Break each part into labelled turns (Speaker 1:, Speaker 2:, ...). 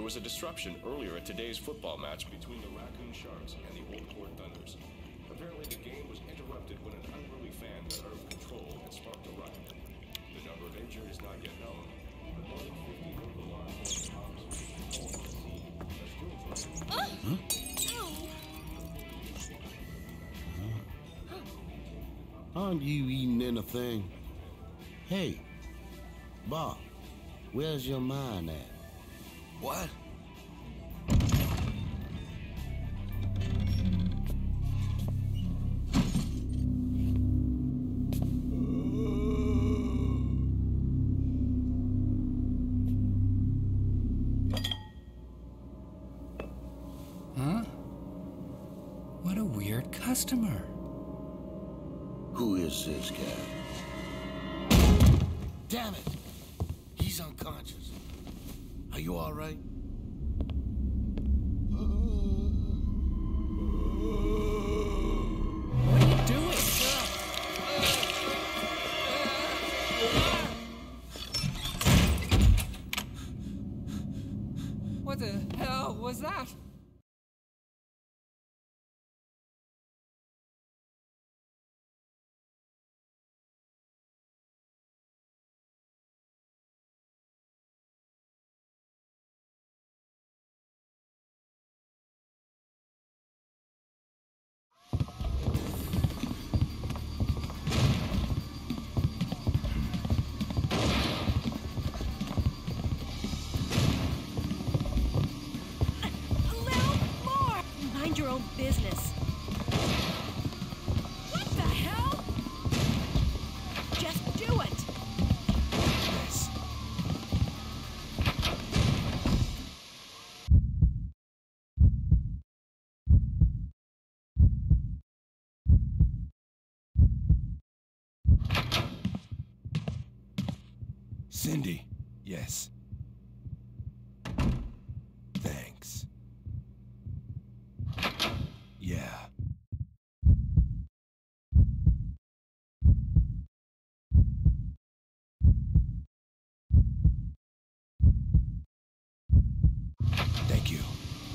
Speaker 1: was a disruption earlier at today's football match between the Raccoon Sharks and the Old Court Thunders. Apparently, the game was interrupted when an unruly fan got out of control and sparked a riot. The number of injured is not yet known, but more than 50 local law enforcement officers called to the scene are still trying to...
Speaker 2: Aren't you eating anything? Hey, Bob, where's your mind at?
Speaker 3: What?
Speaker 4: Huh? What a weird customer.
Speaker 2: Who is this guy? Damn it! He's unconscious. Are you all right?
Speaker 4: What are you doing? What the hell was that?
Speaker 5: Your own business. What the hell? Just do it.
Speaker 4: Yes. Cindy. Yes. Thanks. Yeah. Thank you.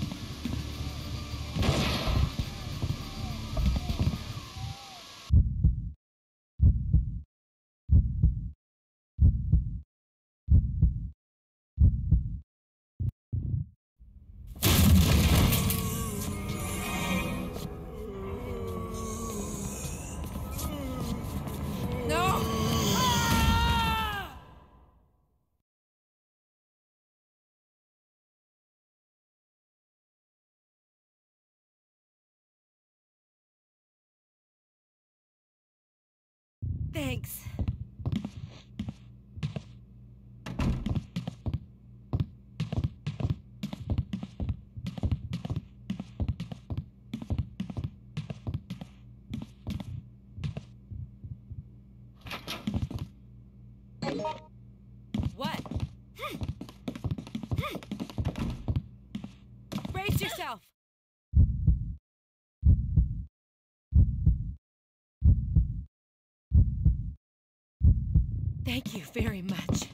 Speaker 5: Thanks. What? Brace yourself. Thank you very much.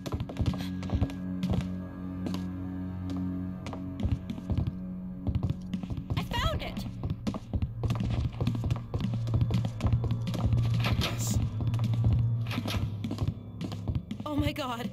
Speaker 5: I found it!
Speaker 4: Yes.
Speaker 5: Oh my God.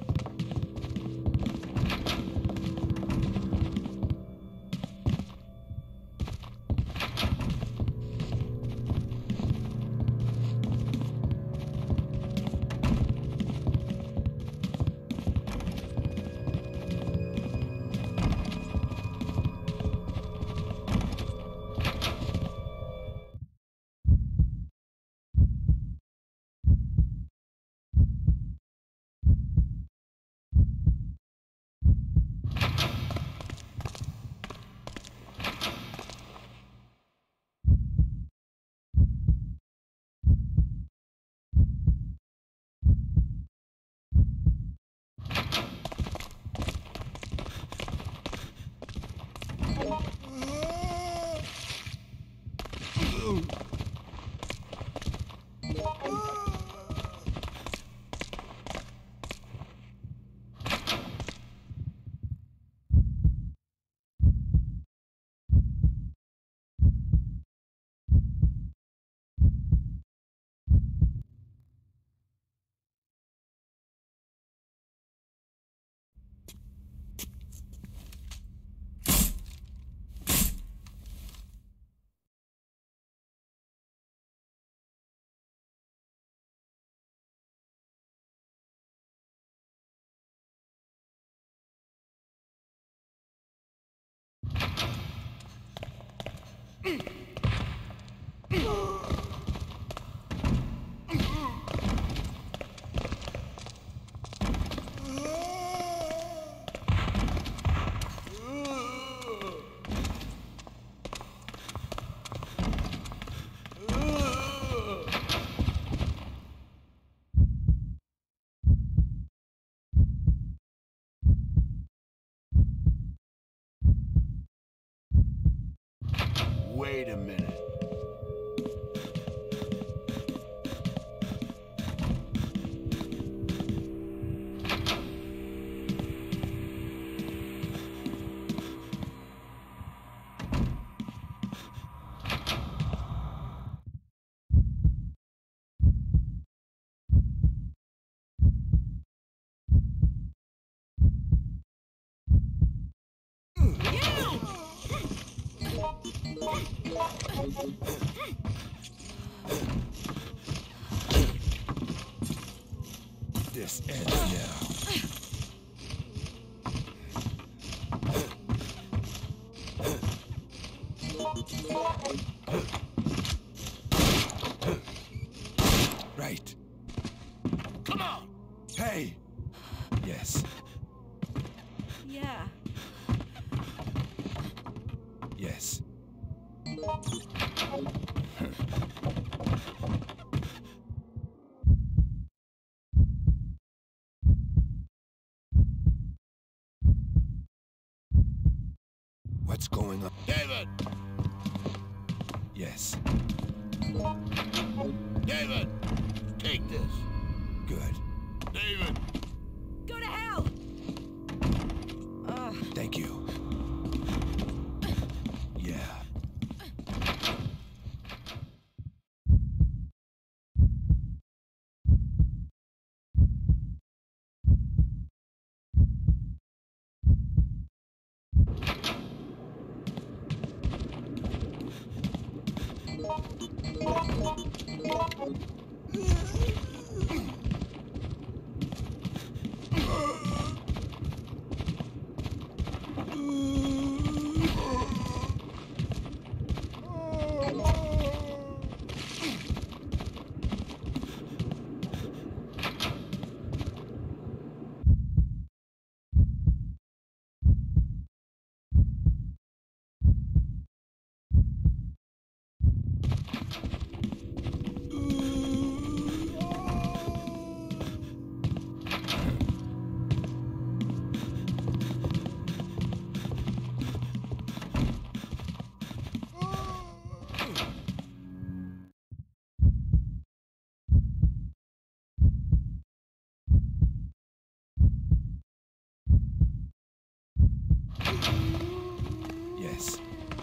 Speaker 2: Wait a minute.
Speaker 4: This ends now. Right.
Speaker 2: Come on!
Speaker 4: Hey! Yes.
Speaker 5: Yeah.
Speaker 4: Yes. What's going on?
Speaker 2: David!
Speaker 4: Yes.
Speaker 2: David! Take this.
Speaker 4: Good.
Speaker 2: David!
Speaker 5: Go to hell! Ugh.
Speaker 4: Thank you. Yeah. Yes.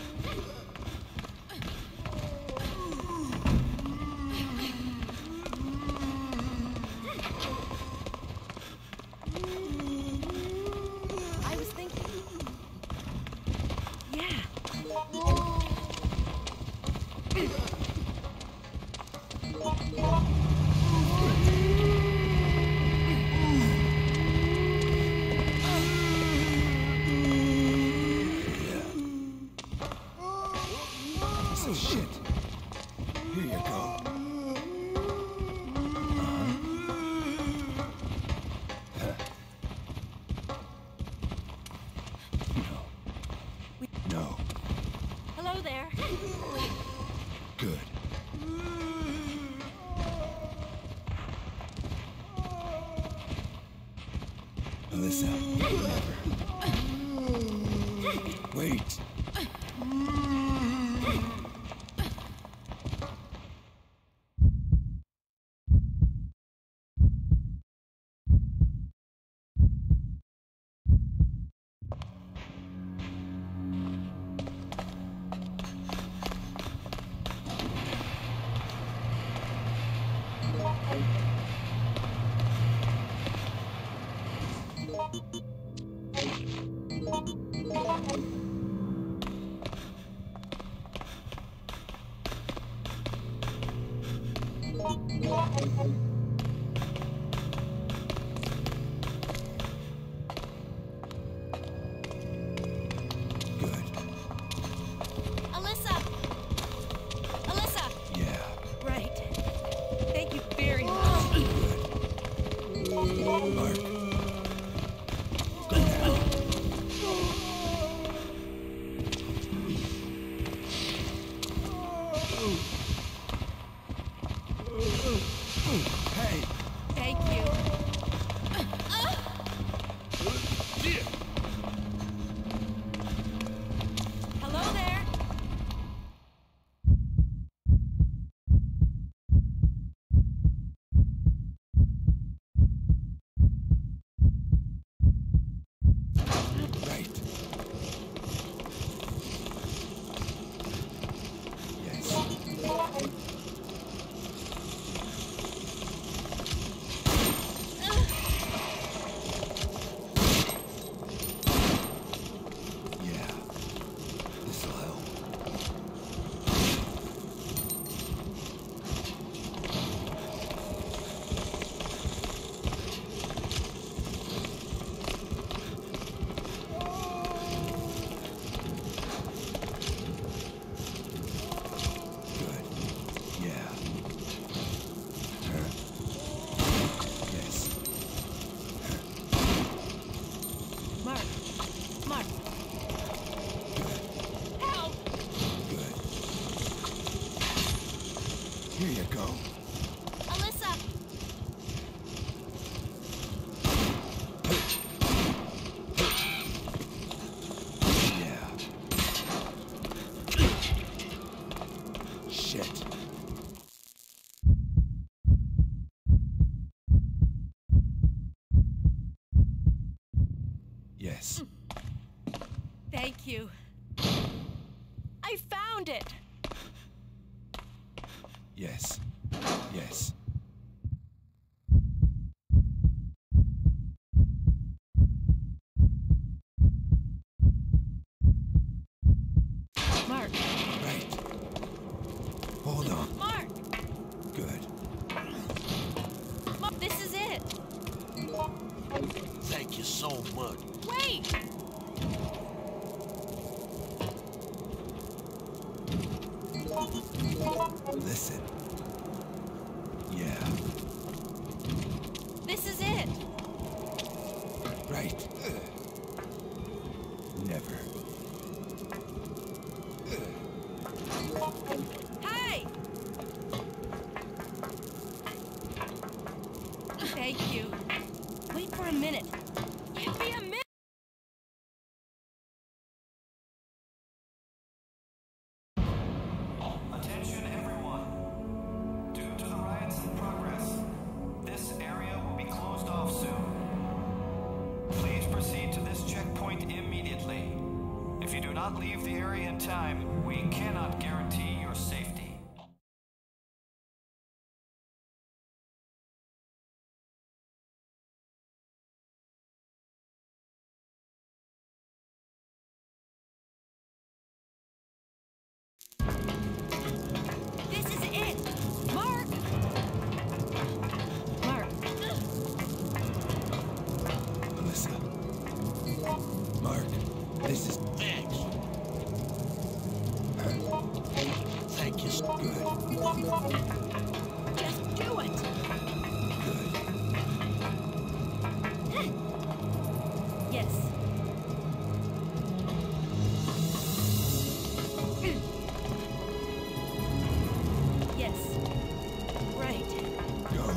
Speaker 5: I was thinking. Yeah.
Speaker 4: Piece of shit. Here you go. No. No.
Speaker 5: Hello there.
Speaker 4: Good. Alyssa. Wait. Good.
Speaker 5: Alyssa!
Speaker 4: Hey!
Speaker 5: Thank you. Hello there.
Speaker 4: Right. Yes. Yeah. This'll help. Good. Yeah. Yes.
Speaker 5: Mark. Mark. Help!
Speaker 4: Good. Here you go.
Speaker 5: Alyssa!
Speaker 4: Yeah. Shit. Yes.
Speaker 5: Thank you. I found it!
Speaker 4: Yes. Yes.
Speaker 5: Mark.
Speaker 4: Right. Hold on.
Speaker 5: Mark!
Speaker 4: Good.
Speaker 5: Mark, this is it!
Speaker 2: Thank you so much.
Speaker 5: Wait!
Speaker 4: Listen. Yeah.
Speaker 5: This is it!
Speaker 4: Right. Never.
Speaker 5: Hey! Thank you. Wait for a minute. Give me a minute!
Speaker 3: Attention everyone. Due to the riots in progress, this area will be closed off soon. Please proceed to this checkpoint immediately. If you do not leave the area in time, we cannot guarantee your safety.
Speaker 5: This is it! Mark! Mark.
Speaker 4: Melissa. Mark. This is
Speaker 2: Thanks. Thank you.
Speaker 4: good.
Speaker 5: Just do it!
Speaker 4: Good.
Speaker 5: Yes. Yes. Right.
Speaker 4: Go.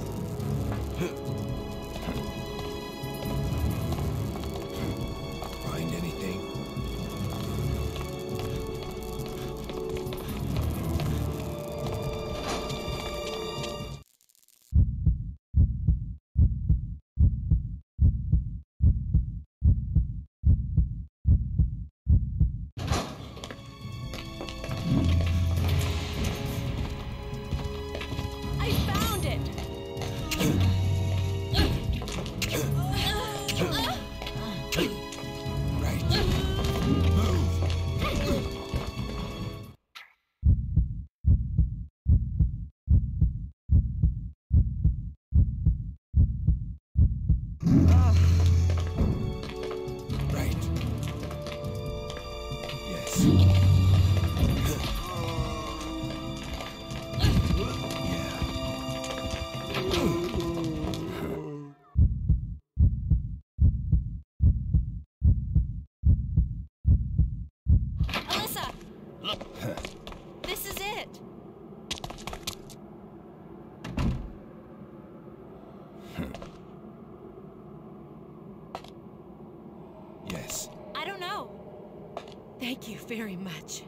Speaker 4: Find anything?
Speaker 5: I found it!
Speaker 4: Right. Move. Right. Yes.
Speaker 5: Alyssa! This is it!
Speaker 4: Yes.
Speaker 5: I don't know. Thank you very much.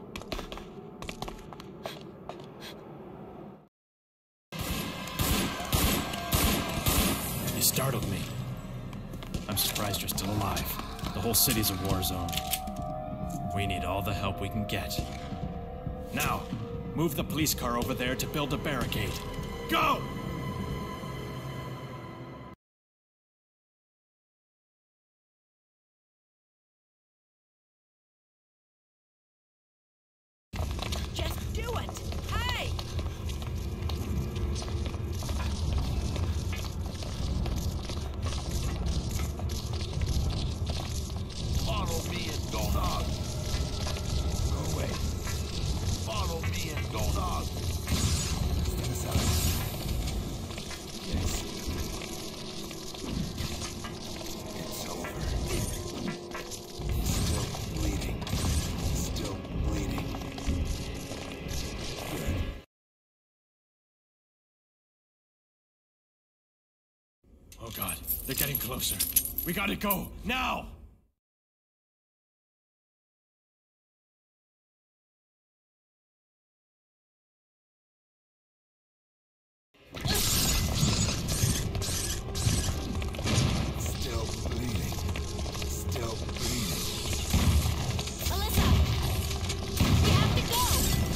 Speaker 6: You startled me. I'm surprised you're still alive. The whole city's a war zone. We need all the help we can get. Now, move the police car over there to build a barricade. Go!
Speaker 5: Just do it! Hey!
Speaker 2: Follow me and go not.
Speaker 4: Go away.
Speaker 2: Follow me and go not.
Speaker 4: Step aside. Yes. It's over. Still bleeding. Still bleeding. Good.
Speaker 6: Oh God, they're getting closer. We gotta go, now!
Speaker 4: Still bleeding. Still bleeding.
Speaker 5: Alyssa! We have to go!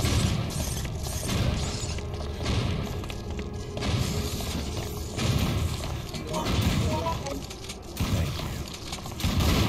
Speaker 4: Thank you.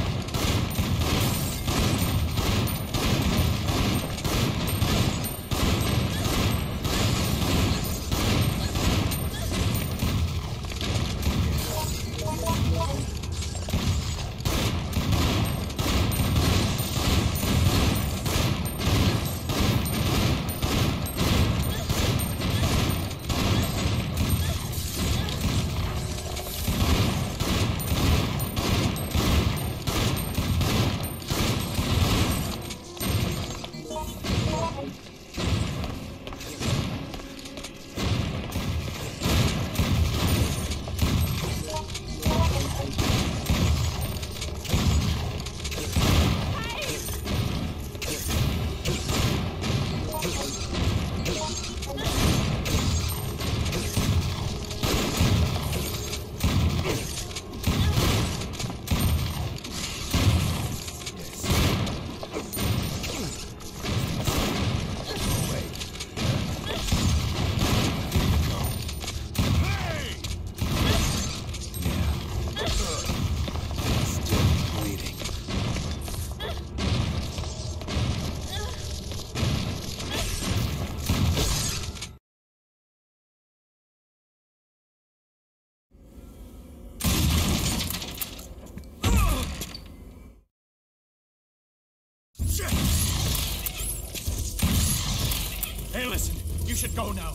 Speaker 6: Hey, listen, you should go now.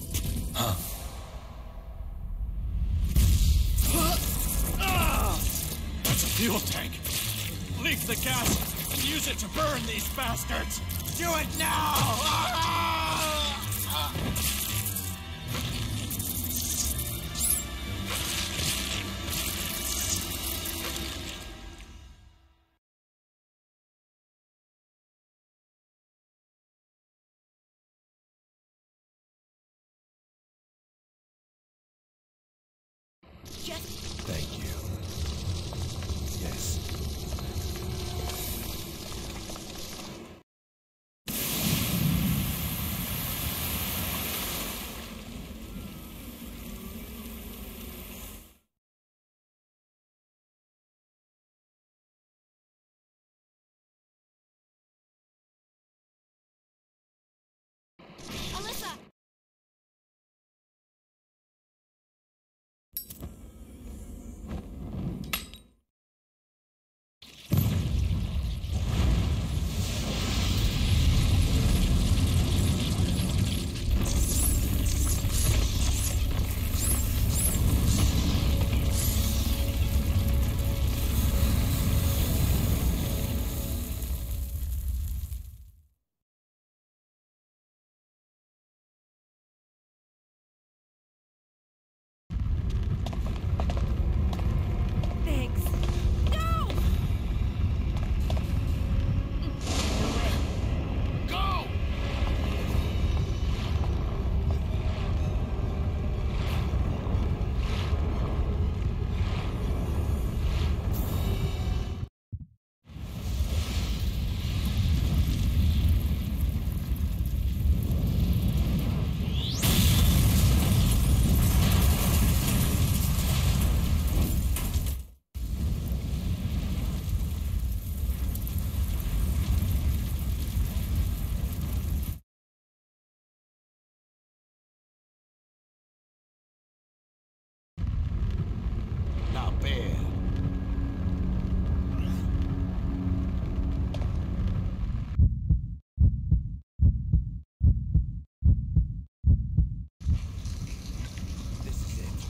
Speaker 6: That's a fuel tank. Leak the gas and use it to burn these bastards. Do it now!
Speaker 5: Just
Speaker 4: Thank you. Yes.
Speaker 5: Alyssa!
Speaker 2: fair. This is it.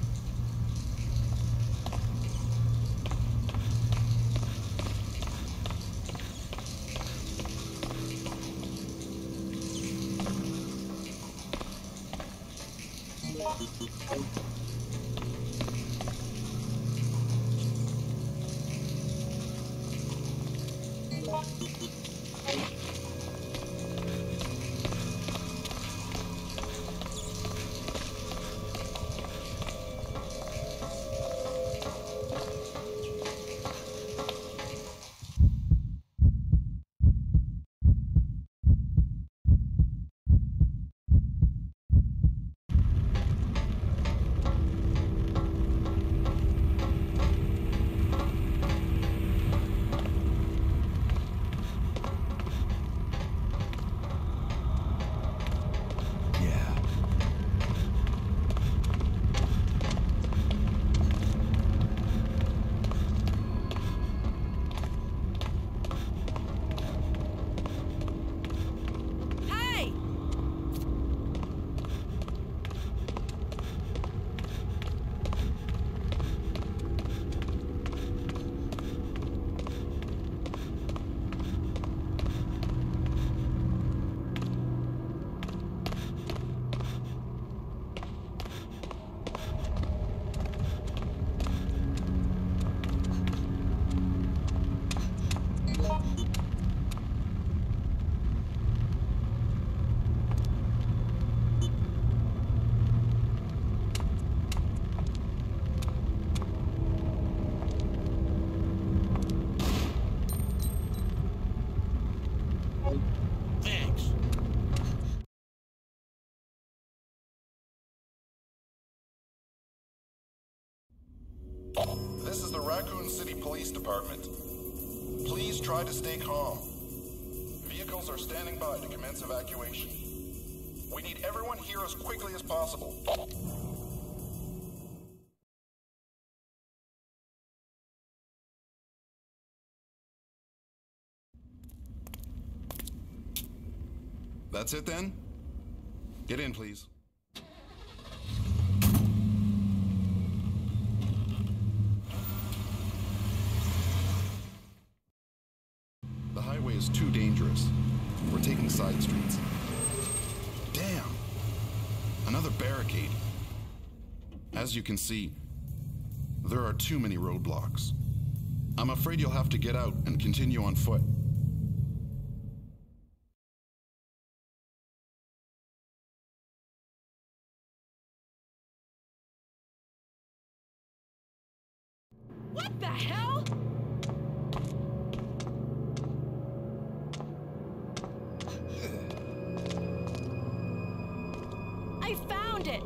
Speaker 2: Thanks.
Speaker 7: This is the Raccoon City Police Department. Please try to stay calm. Vehicles are standing by to commence evacuation. We need everyone here as quickly as possible. That's it then? Get in, please. The highway is too dangerous. We're taking side streets. Damn! Another barricade. As you can see, there are too many roadblocks. I'm afraid you'll have to get out and continue on foot.
Speaker 5: What the hell? I found it!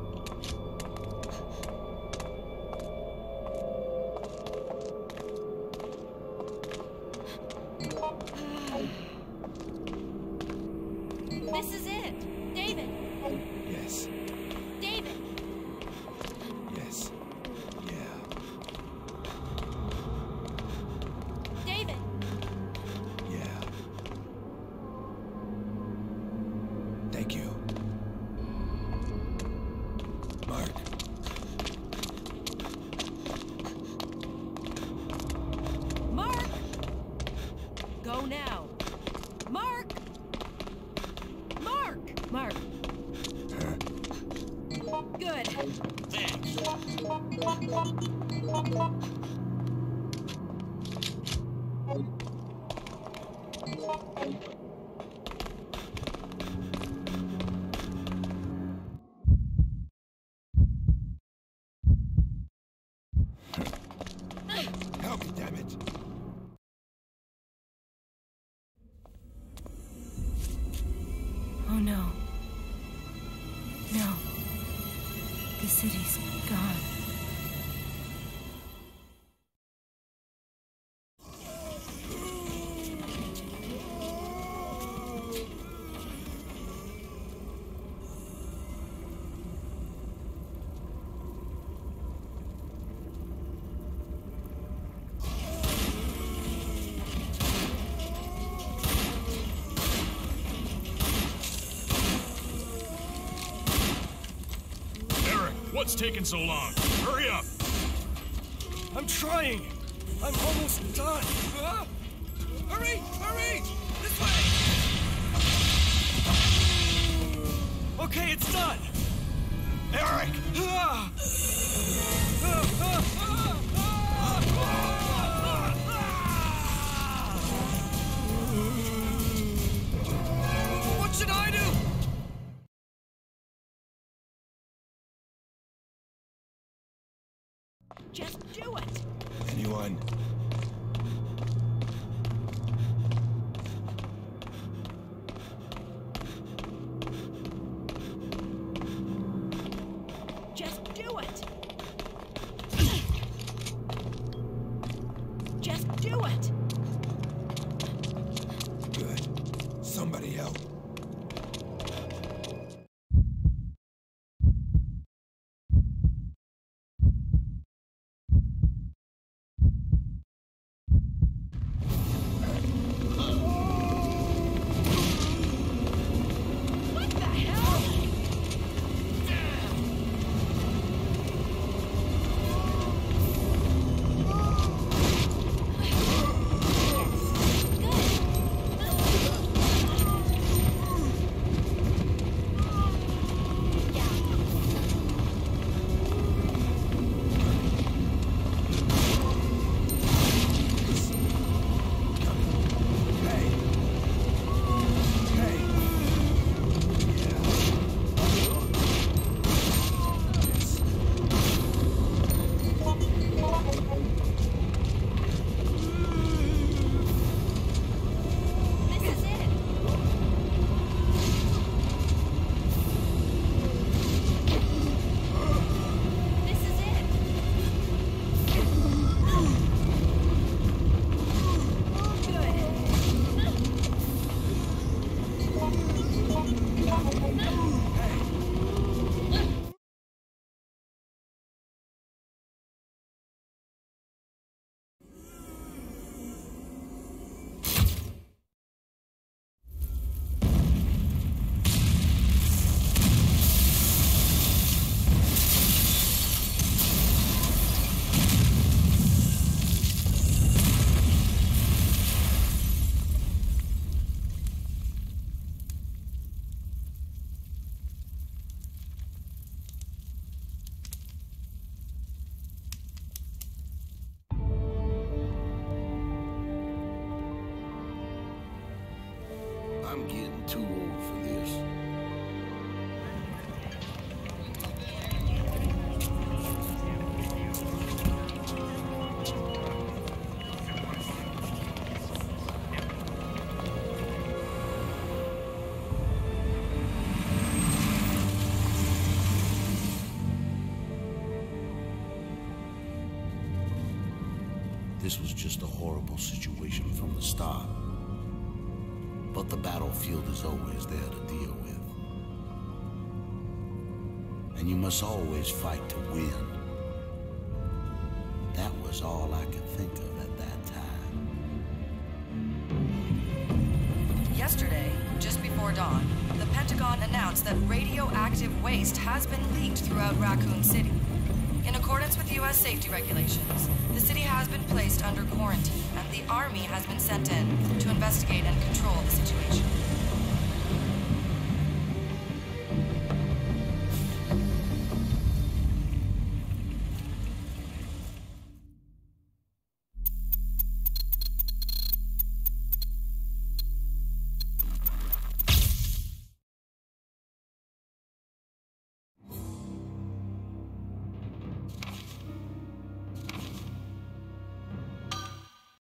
Speaker 5: This is it! David!
Speaker 2: Yes.
Speaker 5: David!
Speaker 2: Yes. Yeah.
Speaker 5: David!
Speaker 2: Yeah. Thank you. Mark.
Speaker 5: Mark! Go now. Mark! Mark! Mark. Good.
Speaker 2: Thanks. Help me, damn it.
Speaker 8: Oh no. No. The city's gone.
Speaker 6: What's taking so long? Hurry up!
Speaker 2: I'm trying. I'm almost done. Hurry! Hurry! This way! Okay, it's done.
Speaker 3: Eric!
Speaker 2: What should I do?
Speaker 5: Just do it!
Speaker 4: Anyone?
Speaker 5: Just do it! Just do it!
Speaker 4: Good. Somebody help.
Speaker 5: What the hell?
Speaker 4: Hey! Hey!
Speaker 5: This is it! This is it!
Speaker 2: I'm getting too old for this. This was just a horrible situation from the start. But the battlefield is always there to deal with. And you must always fight to win. That was all I could think of at that time.
Speaker 9: Yesterday, just before dawn, the Pentagon announced that radioactive waste has been leaked throughout Raccoon City. In accordance with U.S. safety regulations, the city has been placed under quarantine and the Army has been sent in to investigate and control the situation.